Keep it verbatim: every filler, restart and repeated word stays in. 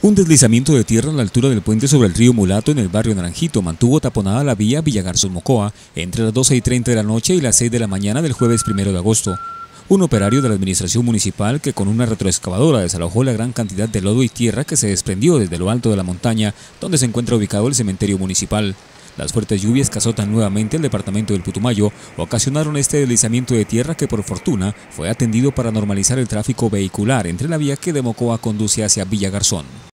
Un deslizamiento de tierra a la altura del puente sobre el río Mulato en el barrio Naranjito mantuvo taponada la vía Villagarzón-Mocoa entre las doce y treinta de la noche y las seis de la mañana del jueves primero de agosto. Un operario de la administración municipal que con una retroexcavadora desalojó la gran cantidad de lodo y tierra que se desprendió desde lo alto de la montaña donde se encuentra ubicado el cementerio municipal. Las fuertes lluvias que azotan nuevamente el departamento del Putumayo ocasionaron este deslizamiento de tierra que por fortuna fue atendido para normalizar el tráfico vehicular entre la vía que de Mocoa conduce hacia Villagarzón.